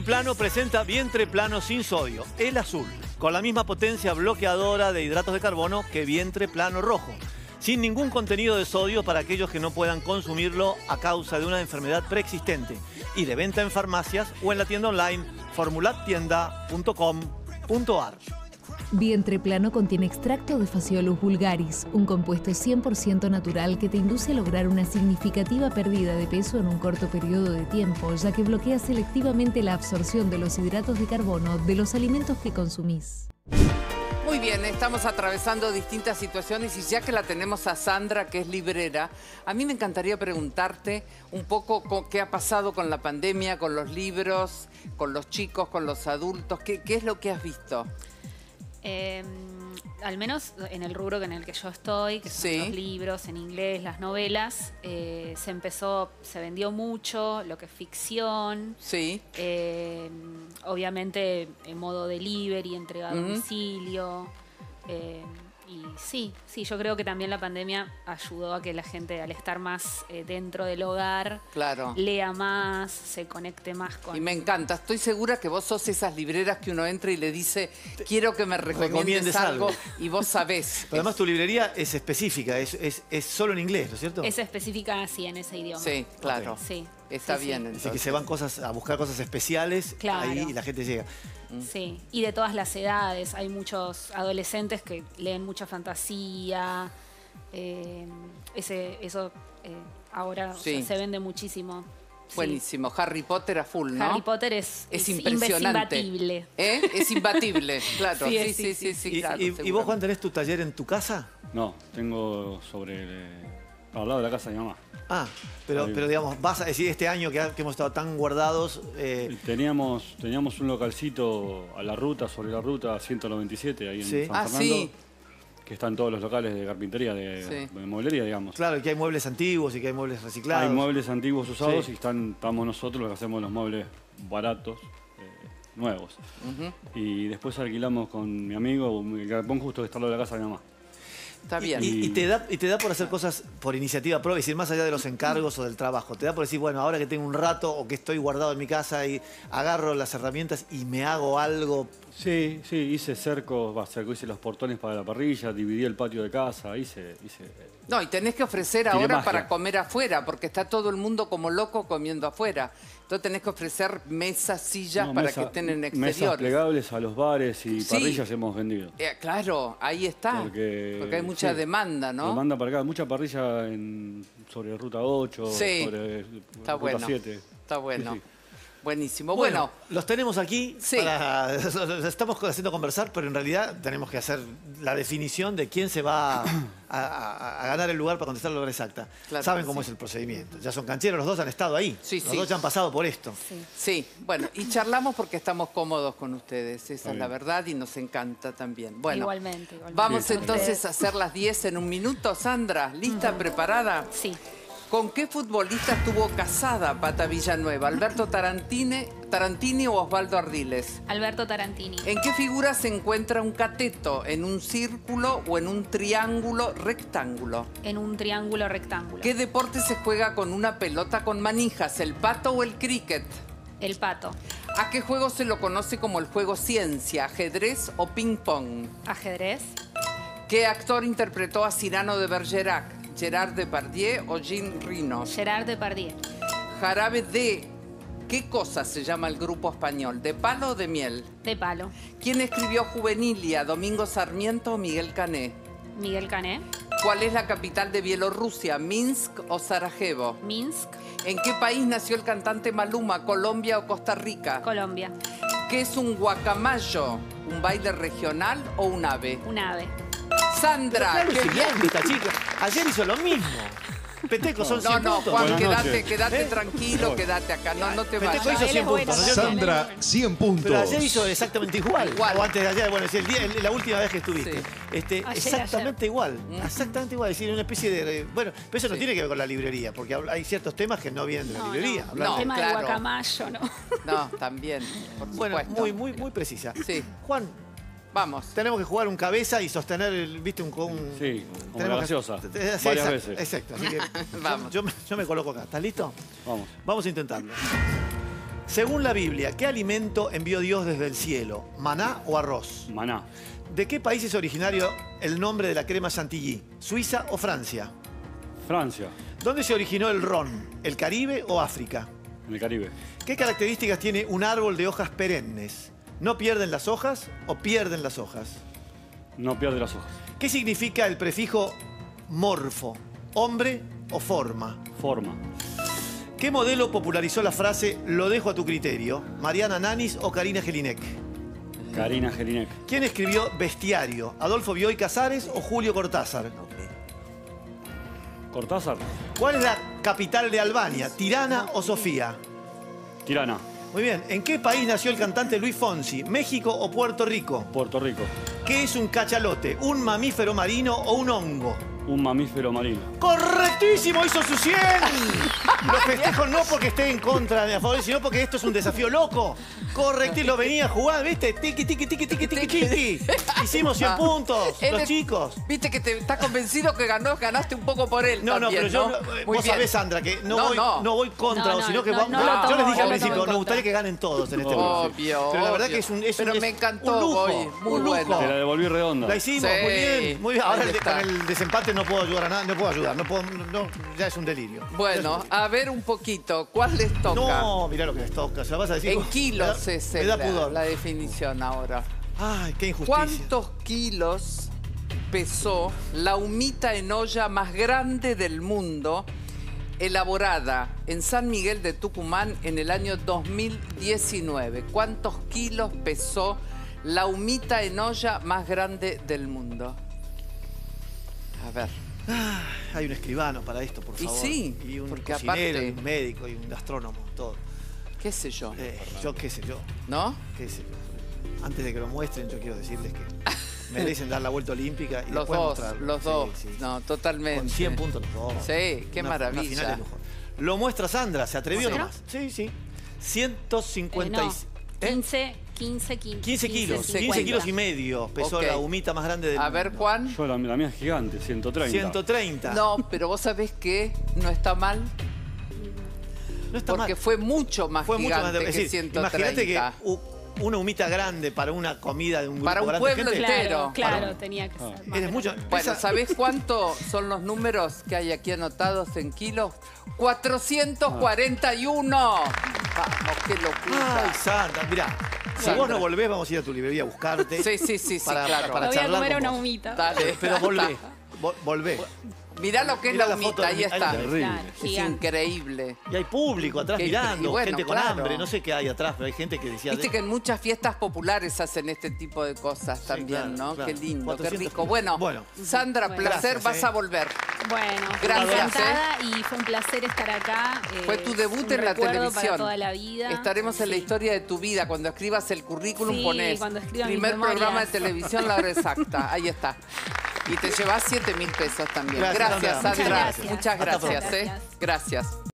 Plano presenta Vientre Plano sin sodio, el azul, con la misma potencia bloqueadora de hidratos de carbono que Vientre Plano rojo, sin ningún contenido de sodio para aquellos que no puedan consumirlo a causa de una enfermedad preexistente, y de venta en farmacias o en la tienda online formulattienda.com.ar. Vientre Plano contiene extracto de Phaseolus vulgaris, un compuesto 100% natural que te induce a lograr una significativa pérdida de peso en un corto periodo de tiempo, ya que bloquea selectivamente la absorción de los hidratos de carbono de los alimentos que consumís. Muy bien, estamos atravesando distintas situaciones y ya que la tenemos a Sandra, que es librera, a mí me encantaría preguntarte un poco qué ha pasado con la pandemia, con los libros, con los chicos, con los adultos. ¿Qué es lo que has visto? Al menos en el rubro en el que yo estoy, que son los libros en inglés, las novelas, se vendió mucho lo que es ficción. Sí. Obviamente en modo delivery, entrega a domicilio. Y sí, yo creo que también la pandemia ayudó a que la gente, al estar más dentro del hogar, lea más, se conecte más con... Y me encanta, estoy segura que vos sos esas libreras que uno entra y le dice, quiero que me recomiendes algo, y vos sabés. Pero además tu librería es específica, es solo en inglés, ¿no es cierto? Es específica así, en ese idioma. Sí, claro. Okay. Sí. Está bien, entonces. Así que se van a buscar cosas especiales, ahí y la gente llega. Sí, y de todas las edades. Hay muchos adolescentes que leen mucha fantasía. Eso ahora se vende muchísimo. Buenísimo. Harry Potter a full, ¿no? Harry Potter es impresionante. Imbatible. Es imbatible, claro. Sí, claro. ¿Y vos, Juan, tenés tu taller en tu casa? No, tengo al lado de la casa de mi mamá. Ah, pero digamos, vas a decir, este año que hemos estado tan guardados... Teníamos un localcito a la ruta, sobre la ruta 197, ahí en San Fernando, que están todos los locales de carpintería, de mueblería, digamos. Claro, que hay muebles antiguos y que hay muebles reciclados. Hay muebles antiguos usados y estamos nosotros los que hacemos los muebles baratos, nuevos. Y después alquilamos con mi amigo el galpón justo que está al lado de la casa de mi mamá. Está bien. Y te da por hacer cosas por iniciativa propia, es decir, más allá de los encargos o del trabajo. Te da por decir, bueno, ahora que tengo un rato o que estoy guardado en mi casa y agarro las herramientas y me hago algo. Sí, hice hice los portones para la parrilla, dividí el patio de casa, No, y tenés que ofrecer ahora para comer afuera, porque está todo el mundo como loco comiendo afuera. Entonces tenés que ofrecer mesas, sillas para que estén en exteriores. Mesas plegables a los bares y parrillas hemos vendido. Claro, ahí está. Porque hay mucha demanda, ¿no? Demanda para acá, mucha parrilla sobre Ruta 8, sobre Ruta 7. Está bueno. Sí. Buenísimo. Bueno, los tenemos aquí, los estamos haciendo conversar, pero en realidad tenemos que hacer la definición de quién se va a ganar el lugar para contestar la hora exacta. Claro, saben cómo es el procedimiento. Ya son cancheros, los dos han estado ahí. Los dos ya han pasado por esto. Sí, bueno, y charlamos porque estamos cómodos con ustedes. Esa es la verdad y nos encanta también. Bueno, igualmente. Vamos entonces a hacer las 10 en un minuto. Sandra, ¿lista, preparada? Sí. ¿Con qué futbolista estuvo casada Pata Villanueva? ¿Alberto Tarantini o Osvaldo Ardiles? Alberto Tarantini. ¿En qué figura se encuentra un cateto? ¿En un círculo o en un triángulo rectángulo? En un triángulo rectángulo. ¿Qué deporte se juega con una pelota con manijas? ¿El pato o el cricket? El pato. ¿A qué juego se lo conoce como el juego ciencia? ¿Ajedrez o ping-pong? Ajedrez. ¿Qué actor interpretó a Cyrano de Bergerac? ¿Gerard Depardieu o Jean Reno? Gerard Depardieu. Jarabe de... ¿Qué cosa se llama el grupo español? ¿De palo o de miel? De palo. ¿Quién escribió Juvenilia? ¿Domingo Sarmiento o Miguel Cané? Miguel Cané. ¿Cuál es la capital de Bielorrusia? ¿Minsk o Sarajevo? Minsk. ¿En qué país nació el cantante Maluma? ¿Colombia o Costa Rica? Colombia. ¿Qué es un guacamayo? ¿Un baile regional o un ave? Un ave. Sandra, claro, qué bien. esta chica. Ayer hizo lo mismo. Peteco, son 100 puntos. Juan, quédate tranquilo, quédate acá. No te vayas. Peteco hizo 100 puntos. Sandra, 100 puntos. Pero ayer hizo exactamente igual. O antes de ayer, bueno, es la última vez que estuviste. Exactamente igual. Exactamente igual. Es decir, una especie de... Bueno, pero eso no tiene que ver con la librería, porque hay ciertos temas que no vienen de la librería. El tema del guacamayo, ¿no? No, también, por supuesto. Bueno, muy precisa. Sí. Juan, vamos. Tenemos que jugar un cabeza y sostener, ¿viste? Sí, como la gaseosa. Varias veces. Exacto. Así que vamos. yo me coloco acá. ¿Estás listo? Vamos. Vamos a intentarlo. Según la Biblia, ¿qué alimento envió Dios desde el cielo? ¿Maná o arroz? Maná. ¿De qué país es originario el nombre de la crema chantilly? ¿Suiza o Francia? Francia. ¿Dónde se originó el ron? ¿El Caribe o África? En el Caribe. ¿Qué características tiene un árbol de hojas perennes? ¿No pierden las hojas o pierden las hojas? No pierde las hojas. ¿Qué significa el prefijo morfo? ¿Hombre o forma? Forma. ¿Qué modelo popularizó la frase "lo dejo a tu criterio"? ¿Mariana Nanis o Karina Jelinek? Karina Jelinek. ¿Quién escribió Bestiario? ¿Adolfo Bioy Casares o Julio Cortázar? Cortázar. ¿Cuál es la capital de Albania? ¿Tirana o Sofía? Tirana. Muy bien. ¿En qué país nació el cantante Luis Fonsi? ¿México o Puerto Rico? Puerto Rico. ¿Qué es un cachalote? ¿Un mamífero marino o un hongo? Un mamífero marino. ¡Correctísimo! ¡Hizo su 100! Los festejos no porque esté en contra ni a favor, sino porque esto es un desafío loco. Correctísimo, lo venía a jugar, ¿viste? Tiqui, tiqui, tiqui, tiqui, tiqui, tiqui. Hicimos 100 puntos, los chicos. Viste que estás convencido que ganaste un poco por él. No, también, pero yo, Muy vos bien. sabés, Sandra, que no voy contra, sino que yo les dije al principio, nos gustaría que ganen todos en este juego. Obvio. Pero la verdad que es un Pero me encantó, un lujo, Boy, muy un lujo. bueno. Te la devolví redonda. La hicimos, Sí. muy bien, muy bien. Ahora Ahí está. con el desempate no puedo ayudar a nada, no puedo ayudar, ya es un delirio. Bueno, a ver un poquito, ¿cuál les toca? No, mirá lo que les toca, se la vas a decir. En kilos me da pudor. la definición ahora. Ay, qué injusticia. ¿Cuántos kilos pesó la humita en olla más grande del mundo, elaborada en San Miguel de Tucumán en el año 2019? ¿Cuántos kilos pesó la humita en olla más grande del mundo? A ver. Hay un escribano para esto, por favor. Y sí, y un porque cocinero, aparte- y un médico, y un gastrónomo, todo. ¿Qué sé yo? Yo qué sé yo, ¿No? qué sé yo. Antes de que lo muestren, yo quiero decirles que merecen dar la vuelta olímpica y Los después dos, mostrarlo. los Sí, dos. sí, sí. No, totalmente. Con 100 puntos los dos. Sí, qué Una maravilla. final de lujo. Lo muestra Sandra, ¿se atrevió ¿Sí? nomás? Sí, sí. 150 No, 15 kilos. 15 kilos, 50. 15 kilos y medio pesó Ok. la humita más grande del A mundo. ver, Juan. Yo la mía es gigante, 130. 130. No, pero vos sabés que no está mal, No está porque mal. fue mucho más Fue mucho más gigante de- que es decir, 130. imagínate que una humita grande para una comida de un grupo Para un grande pueblo de gente. entero. Claro, tenía que ser más Eres mucho. grande. Bueno, pesa- ¿sabés cuánto son los números que hay aquí anotados en kilos? 441. Vamos, qué locura. Ay, Sandra, mirá. Si Sandra. vos no volvés, vamos a ir a tu librería a buscarte. Sí, Para- claro. para Me voy a charlar comer con una vos. humita. Dale. Pero volvé. Volvé. Mirá lo que es Mirá la la foto humita, de- ahí está. Terrible. Claro, Es gigante. increíble. Y hay público atrás Y mirando, bueno, gente con claro. hambre. No sé qué hay atrás, pero hay gente que decía. Viste que en muchas fiestas populares hacen este tipo de cosas también, claro, ¿no? claro. Qué lindo, 400. qué rico. Bueno, Bueno. Sandra, Bueno. placer, Gracias, vas a volver. Bueno, Gracias, encantada y fue un placer estar acá. Fue tu debut un en la recuerdo televisión. Para toda la vida. Estaremos en la Sí. historia de tu vida. Cuando escribas el currículum Sí, ponés cuando escriba mis primer programa de memorias. televisión, la hora exacta. Ahí está. Y te llevas 7.000 pesos también. Gracias, Gracias, Sandra. Sandra. Muchas gracias. Muchas Hasta gracias. pronto. Gracias.